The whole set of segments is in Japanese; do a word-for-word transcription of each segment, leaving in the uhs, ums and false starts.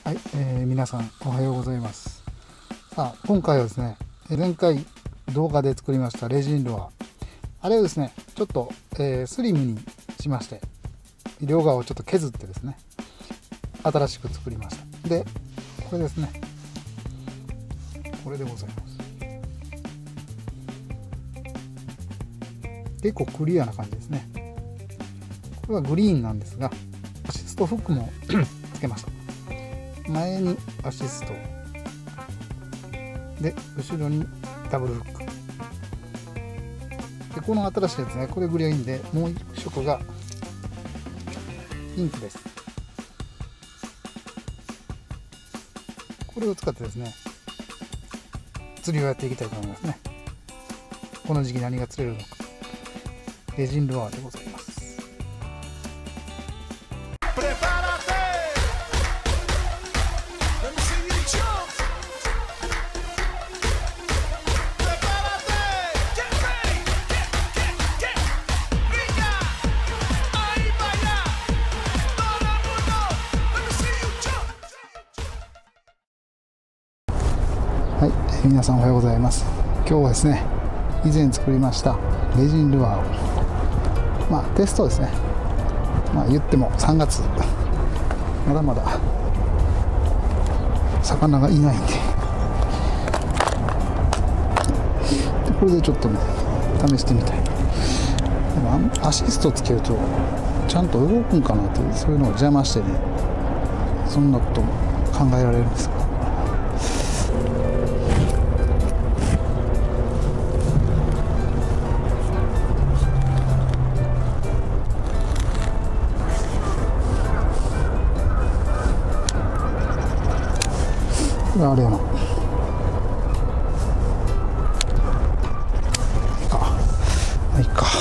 はい、えー、皆さんおはようございます。さあ今回はですね、前回動画で作りましたレジンルアー、あれをですねちょっと、えー、スリムにしまして、両側をちょっと削ってですね新しく作りました。でこれですね、これでございます。結構クリアな感じですね。これはグリーンなんですが、アシストフックもつけました。前にアシストで、後ろにダブルフックで、この新しいやつね、これグリーンで、もう一色がピンクです。これを使ってですね釣りをやっていきたいと思いますね。この時期何が釣れるのか、レジンルアーでございます。はい、えー、皆さんおはようございます。今日はですね、以前作りましたレジンルアーを、まあテストですね。まあ言ってもさんがつ、まだまだ魚がいないんで、でこれでちょっとね試してみたい。でもアシストつけるとちゃんと動くんかなっていう、そういうのを邪魔してね、そんなことも考えられるんですが、これあれやなあ、まあいいか。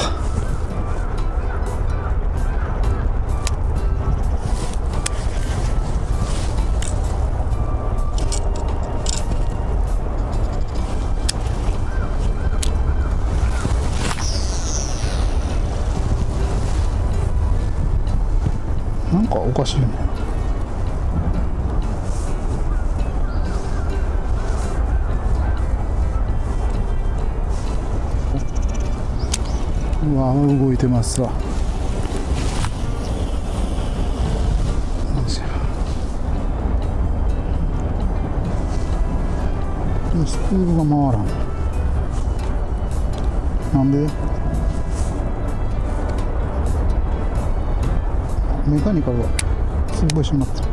なんかおかしいよね。うわ、動いてますわ。スプールが回らん。なんで？メカニカルがすごい一緒になってる。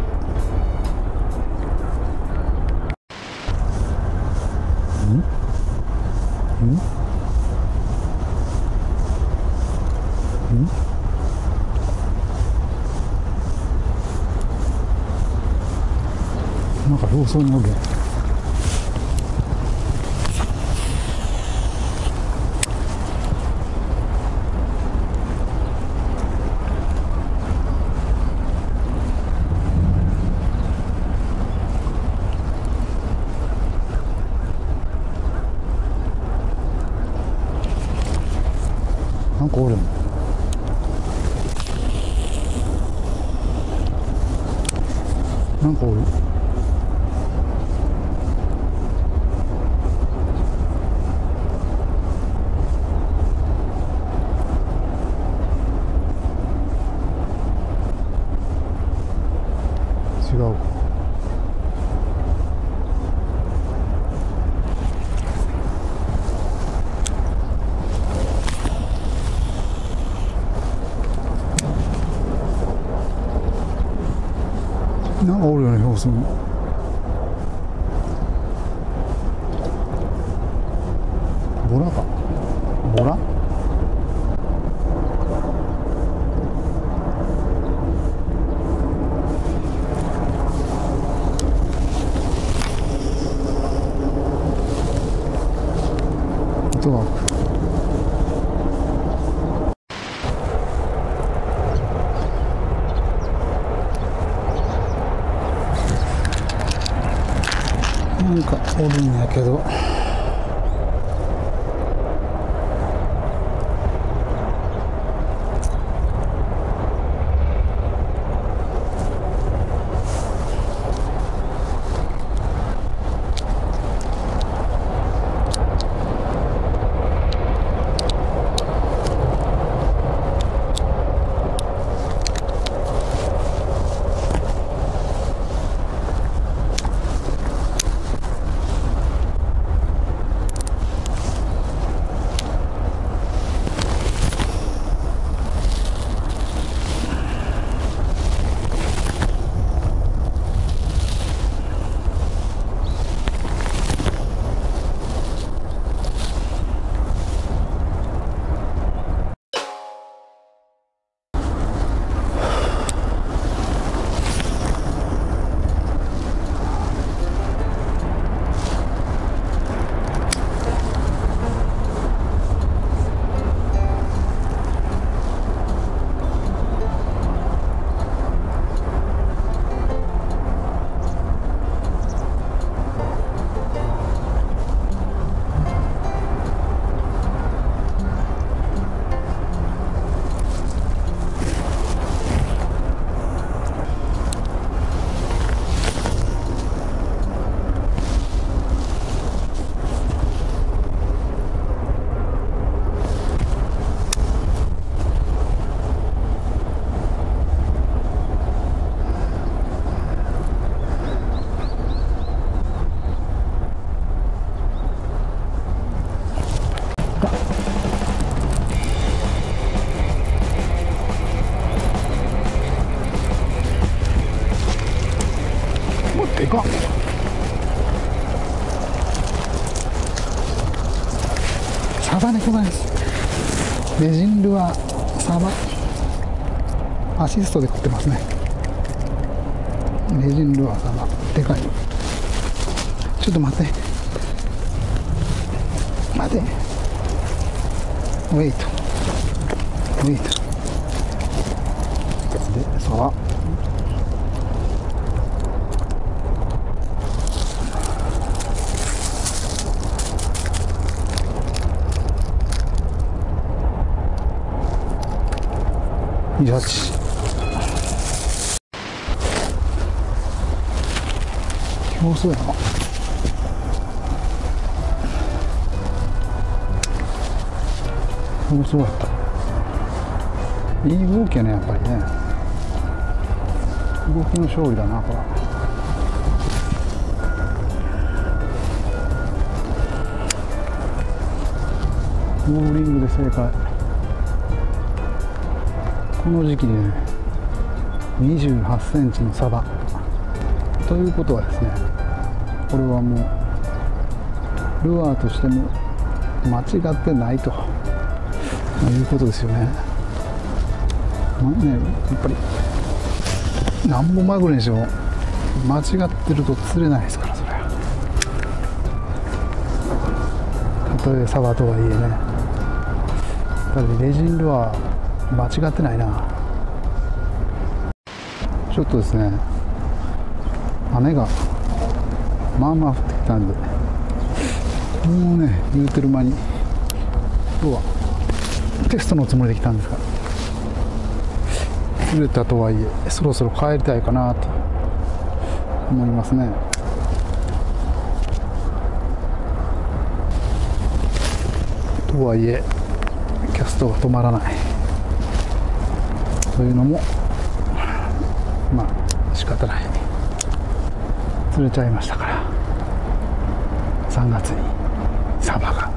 ん？ん？ん？なんか様子におるやん。なんかおるん。なんかおる。違うか。なんかおるよね、要するに。ボラか。ボラ？音が。なんかおるんやけど、 でかっ。サバでございます。レジンルアーサバアシストで食ってますね。レジンルアーサバでかい。ちょっと待って待て、ウェイトウェイトでサバにじゅうはち。競争やな。競争やった。いい動きやね、やっぱりね。動きの勝利だな、これ。ボーリングで正解。この時期でね、にじゅうはちセンチのサバということはですね、これはもうルアーとしても間違ってないということですよね。まあね、やっぱりなんぼマグロにしろ間違ってると釣れないですから、それはたとえサバとはいえね。やっぱりレジンルアー間違ってないな。ちょっとですね、雨がまあまあ降ってきたんで、もうね言うてる間に今日はテストのつもりで来たんですが、釣れたとはいえそろそろ帰りたいかなと思いますね。とはいえキャストが止まらないというのもまあ仕方ない。釣れちゃいましたから、さんがつにサバが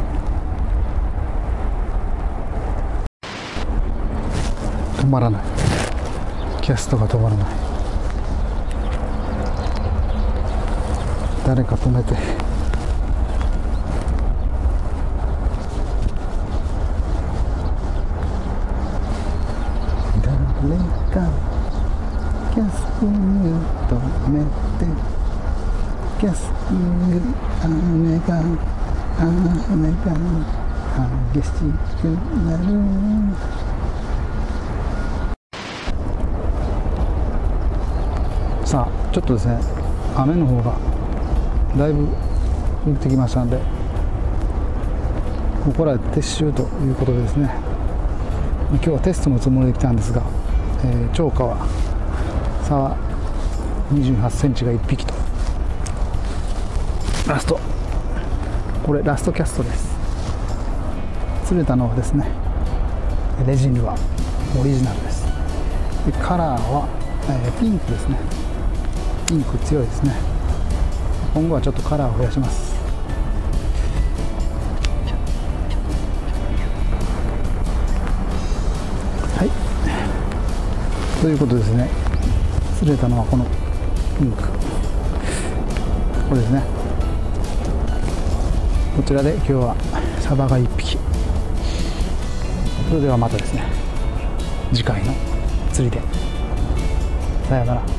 止まらない。キャストが止まらない。誰か止めて。誰かキャスティング止めて、キャスティング雨が雨が激しくなる。さあちょっとですね、雨の方がだいぶ降ってきましたので、ここらで撤収ということでですね、今日はテストのつもりで来たんですが、えー、釣果はサバにじゅうはちセンチがいっぴきと、ラスト、これラストキャストです。釣れたのはですね、レジンルアーオリジナルです。でカラーは、えー、ピンクですね。ピンク強いですね。今後はちょっとカラーを増やします。はい、ということですね。釣れたのはこのピンク、これですね。こちらで今日はサバがいっぴき。それではまたですね、次回の釣りでさよなら。